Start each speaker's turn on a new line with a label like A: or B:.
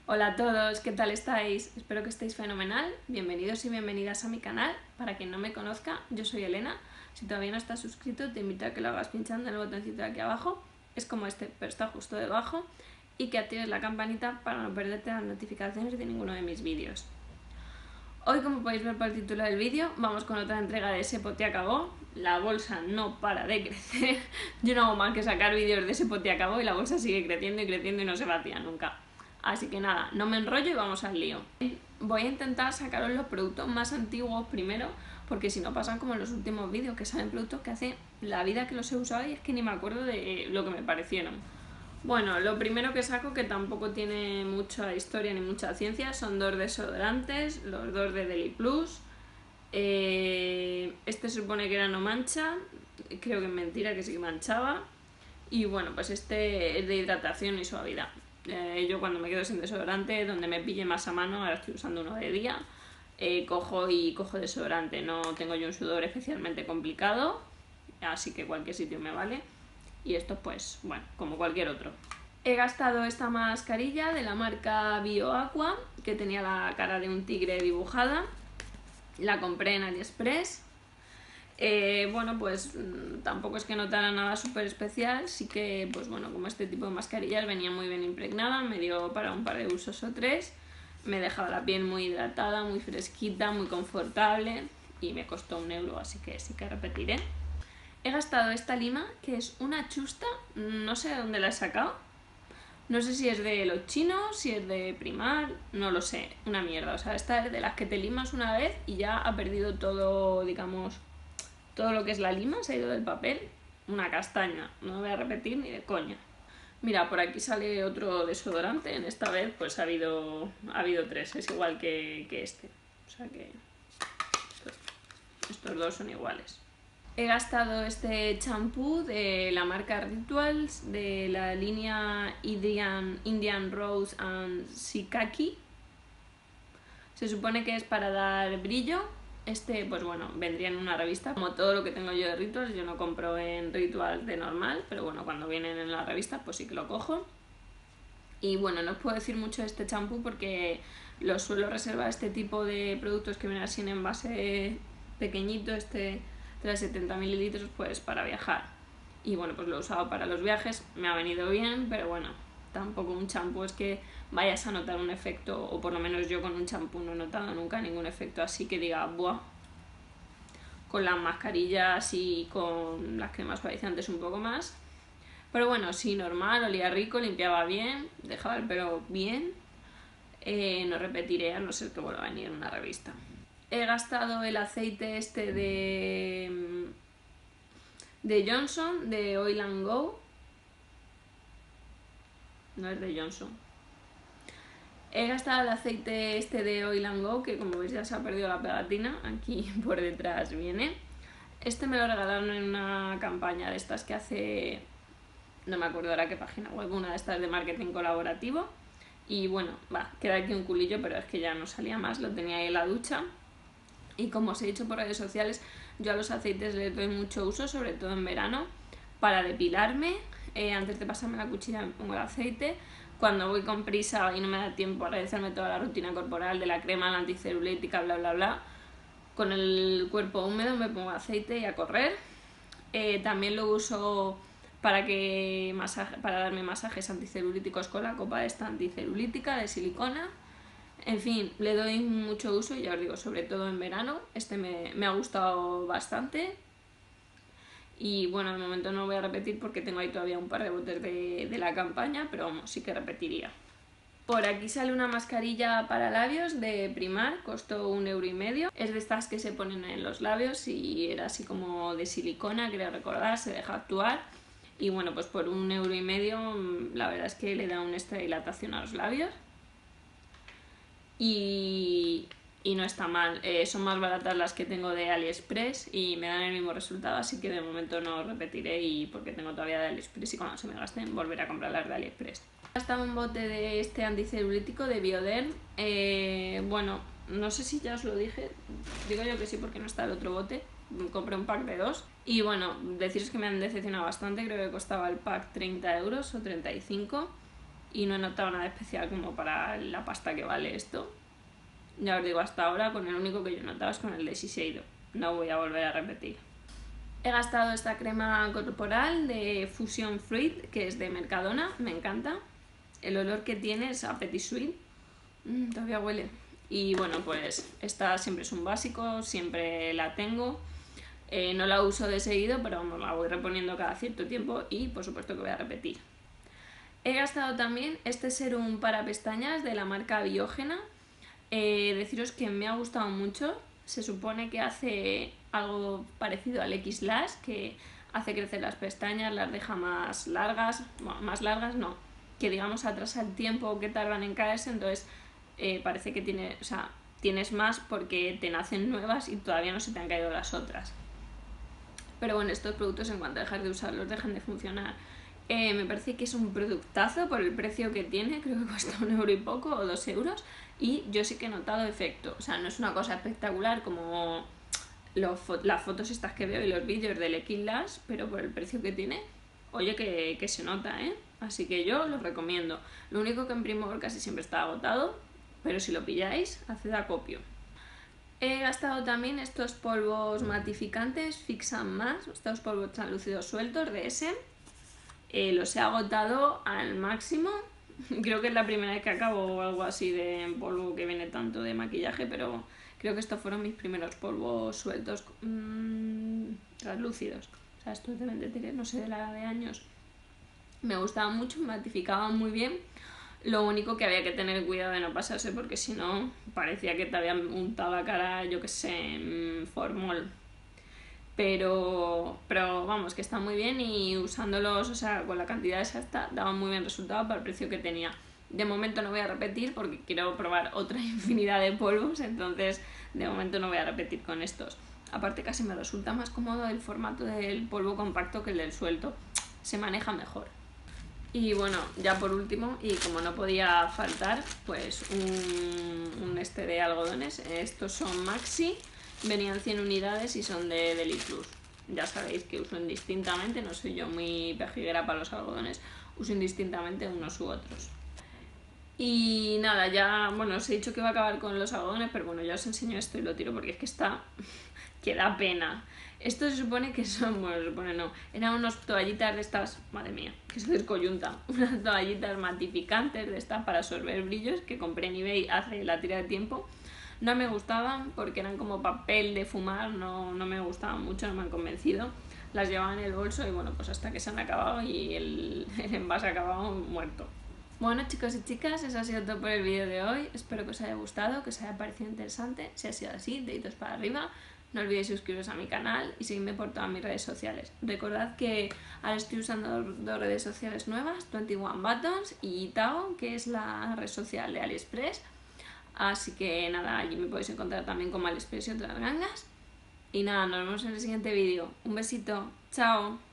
A: Hola a todos, ¿qué tal estáis? Espero que estéis fenomenal. Bienvenidos y bienvenidas a mi canal. Para quien no me conozca, yo soy Elena. Si todavía no estás suscrito, te invito a que lo hagas pinchando en el botoncito de aquí abajo. Es como este, pero está justo debajo. Y que actives la campanita para no perderte las notificaciones de ninguno de mis vídeos. Hoy, como podéis ver por el título del vídeo, vamos con otra entrega de Ese pote acabó. La bolsa no para de crecer. Yo no hago más que sacar vídeos de Ese pote acabó y la bolsa sigue creciendo y creciendo y no se vacía nunca. Así que nada, no me enrollo y vamos al lío. Voy a intentar sacaros los productos más antiguos primero, porque si no pasan como en los últimos vídeos, que salen productos que hace la vida que los he usado y es que ni me acuerdo de lo que me parecieron. Bueno, lo primero que saco, que tampoco tiene mucha historia ni mucha ciencia, son dos desodorantes, los dos de Deli Plus. Este se supone que era no mancha, creo que es mentira, que sí que manchaba. Y bueno, pues este es de hidratación y suavidad. Yo cuando me quedo sin desodorante, donde me pille más a mano, ahora estoy usando uno de día, cojo desodorante. No tengo yo un sudor especialmente complicado, así que cualquier sitio me vale. Y esto pues, bueno, como cualquier otro. He gastado esta mascarilla de la marca BioAqua, que tenía la cara de un tigre dibujada. La compré en AliExpress. Bueno, pues tampoco es que notara nada súper especial, sí que, pues bueno, como este tipo de mascarillas venía muy bien impregnada, me dio para un par de usos o tres, me dejaba la piel muy hidratada, muy fresquita, muy confortable y me costó 1 euro, así que sí que repetiré. He gastado esta lima, que es una chusta, no sé de dónde la he sacado, no sé si es de los chinos, si es de Primar, no lo sé, una mierda, o sea, esta es de las que te limas una vez y ya ha perdido todo, digamos, todo lo que es la lima se ha ido del papel, una castaña, no voy a repetir ni de coña. Mira, por aquí sale otro desodorante, en esta vez pues ha habido tres, es igual que este, o sea que estos dos son iguales. He gastado este champú de la marca Rituals, de la línea Indian Rose and Shikaki. Se supone que es para dar brillo. Este, pues bueno, vendría en una revista. Como todo lo que tengo yo de Rituals, yo no compro en Rituals de normal, pero bueno, cuando vienen en la revista, pues sí que lo cojo. Y bueno, no os puedo decir mucho de este champú porque lo suelo reservar este tipo de productos que vienen así en envase pequeñito, este de 70 mililitros, pues para viajar. Y bueno, pues lo he usado para los viajes, me ha venido bien, pero bueno, tampoco un champú es que vayas a notar un efecto, o por lo menos yo con un champú no he notado nunca ningún efecto así que diga, buah, con las mascarillas y con las cremas suavizantes un poco más. Pero bueno, sí, normal, olía rico, limpiaba bien, dejaba el pelo bien. No repetiré a no ser que vuelva a venir en una revista. He gastado el aceite este de Johnson, de Oil and Go. No es de Johnson. He gastado el aceite este de Oil and Go, que como veis ya se ha perdido la pegatina, aquí por detrás viene. Este me lo regalaron en una campaña de estas que hace, no me acuerdo ahora qué página web, una de estas de marketing colaborativo. Y bueno, va, queda aquí un culillo, pero es que ya no salía más, lo tenía ahí en la ducha. Y como os he dicho por redes sociales, yo a los aceites les doy mucho uso, sobre todo en verano, para depilarme. Antes de pasarme la cuchilla me pongo el aceite. Cuando voy con prisa y no me da tiempo a realizarme toda la rutina corporal de la crema, la anticelulítica, bla bla bla, con el cuerpo húmedo me pongo aceite y a correr. También lo uso para darme masajes anticelulíticos con la copa esta anticelulítica de silicona. En fin, le doy mucho uso y ya os digo, sobre todo en verano. Este me ha gustado bastante. Y bueno, de momento no lo voy a repetir porque tengo ahí todavía un par de botes de la campaña, pero vamos, sí que repetiría. Por aquí sale una mascarilla para labios de Primar, costó 1,5 €. Es de estas que se ponen en los labios y era así como de silicona, creo recordar, se deja actuar. Y bueno, pues por 1,5 € la verdad es que le da una extra dilatación a los labios. Y no está mal, son más baratas las que tengo de AliExpress y me dan el mismo resultado, así que de momento no repetiré y porque tengo todavía de AliExpress y cuando se me gasten volveré a comprar las de AliExpress. He gastado un bote de este anticelulítico de Bioderm, bueno, no sé si ya os lo dije, digo yo que sí porque no está el otro bote, compré un pack de 2 y bueno, deciros que me han decepcionado bastante, creo que costaba el pack 30 € o 35 €. y no he notado nada especial como para la pasta que vale esto. Ya os digo, hasta ahora con el único que yo he notado es con el de Shiseido, no voy a volver a repetir. He gastado esta crema corporal de Fusion Fruit, que es de Mercadona, me encanta. El olor que tiene es a Petit Suite, todavía huele. Y bueno, pues esta siempre es un básico, siempre la tengo. No la uso de seguido, pero vamos, la voy reponiendo cada cierto tiempo y por supuesto que voy a repetir. He gastado también este serum para pestañas de la marca Biógena. Deciros que me ha gustado mucho. Se supone que hace algo parecido al X-Lash, que hace crecer las pestañas, las deja más largas, bueno, más largas no, que digamos atrasa el tiempo que tardan en caerse, entonces parece que tienes más porque te nacen nuevas y todavía no se te han caído las otras. Pero bueno, estos productos en cuanto a dejar de usarlos dejan de funcionar. Me parece que es un productazo por el precio que tiene, creo que cuesta 1 euro y poco o 2 euros, y yo sí que he notado efecto. O sea, no es una cosa espectacular como las fotos estas que veo y los vídeos del X-Lash, pero por el precio que tiene, oye, que se nota, ¿eh? Así que yo lo recomiendo. Lo único que en Primark casi siempre está agotado, pero si lo pilláis, haced acopio. He gastado también estos polvos matificantes Fix and Matte, estos polvos translúcidos sueltos de SM. Los he agotado al máximo. Creo que es la primera vez que acabo algo así de polvo que viene tanto de maquillaje, pero creo que estos fueron mis primeros polvos sueltos translúcidos. O sea, estos deben de tener, no sé, de la de años. Me gustaban mucho, me matificaban muy bien. Lo único que había que tener cuidado de no pasarse, porque si no parecía que te habían untado la cara, yo que sé, formol. Pero vamos, que está muy bien y usándolos, o sea, con la cantidad exacta, daban muy bien resultado para el precio que tenía. De momento no voy a repetir porque quiero probar otra infinidad de polvos, entonces de momento no voy a repetir con estos. Aparte casi me resulta más cómodo el formato del polvo compacto que el del suelto, se maneja mejor. Y bueno, ya por último, y como no podía faltar, pues un este de algodones. Estos son Maxi, venían 100 unidades y son de Deli Plus. Ya sabéis que uso indistintamente, no soy yo muy pejiguera para los algodones, uso indistintamente unos u otros. Y nada, ya, bueno, os he dicho que iba a acabar con los algodones, pero bueno, ya os enseño esto y lo tiro porque es que está, que da pena. Esto se supone que son, bueno, se supone no, eran unas toallitas de estas, madre mía, que se descoyuntan, unas toallitas matificantes de estas para absorber brillos que compré en eBay hace la tira de tiempo. No me gustaban porque eran como papel de fumar, no me gustaban mucho, no me han convencido. Las llevaba en el bolso y bueno, pues hasta que se han acabado y el envase ha acabado muerto. Bueno, chicos y chicas, eso ha sido todo por el vídeo de hoy. Espero que os haya gustado, que os haya parecido interesante. Si ha sido así, deditos para arriba. No olvidéis suscribiros a mi canal y seguirme por todas mis redes sociales. Recordad que ahora estoy usando dos redes sociales nuevas, 21 Buttons y Tao, que es la red social de AliExpress. Así que nada, allí me podéis encontrar también como AliExpress y otras gangas. Y nada, nos vemos en el siguiente vídeo. Un besito, chao.